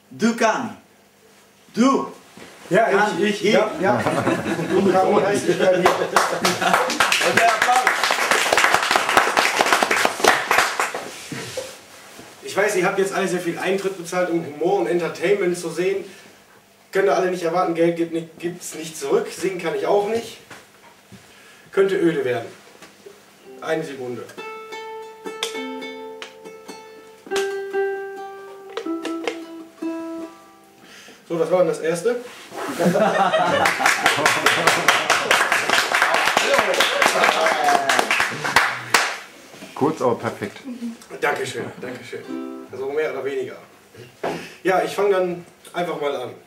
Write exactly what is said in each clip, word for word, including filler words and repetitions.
Du Kani. Du. Ja, Kani. ich, ich, Hier. ja, ja. Du Kani heißt ich bei dir. Okay, Applaus. Ich weiß, ihr habt jetzt alle sehr viel Eintritt bezahlt, um Humor und Entertainment zu sehen. Könnt ihr alle nicht erwarten, Geld gibt es nicht zurück. Singen kann ich auch nicht. Könnte öde werden. Eine Sekunde. So, das war dann das erste. Kurz, aber perfekt. Dankeschön, Dankeschön. Also mehr oder weniger. Ja, ich fange dann einfach mal an.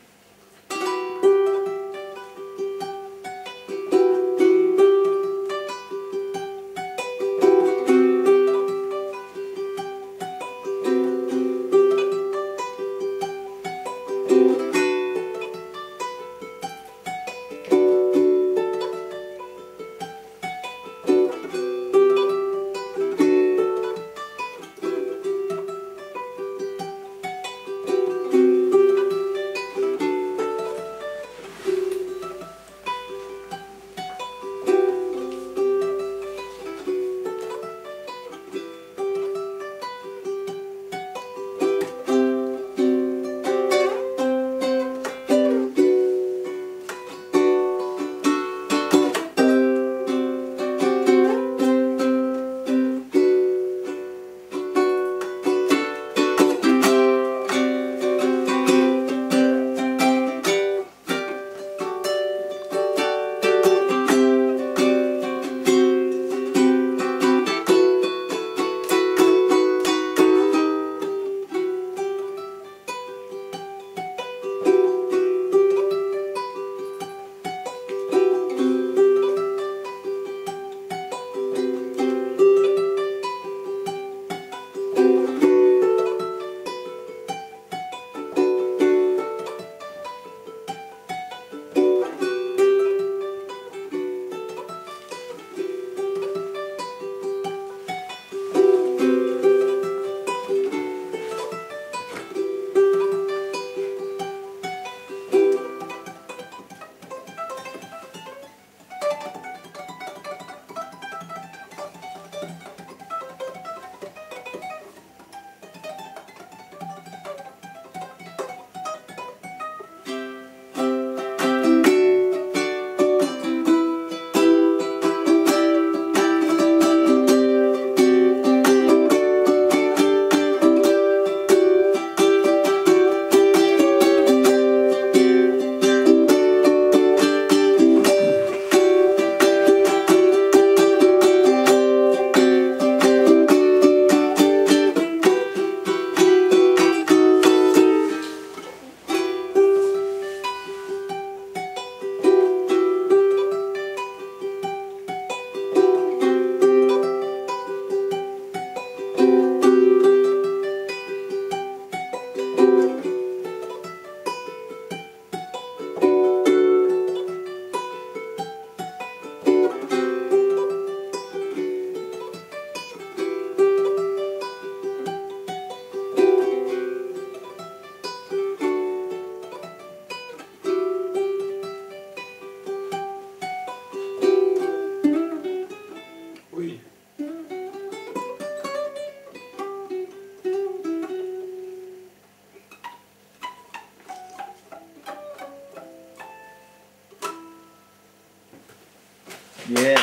Yeah.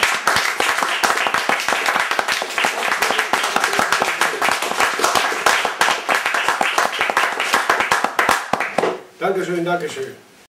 Dankeschön, Dankeschön.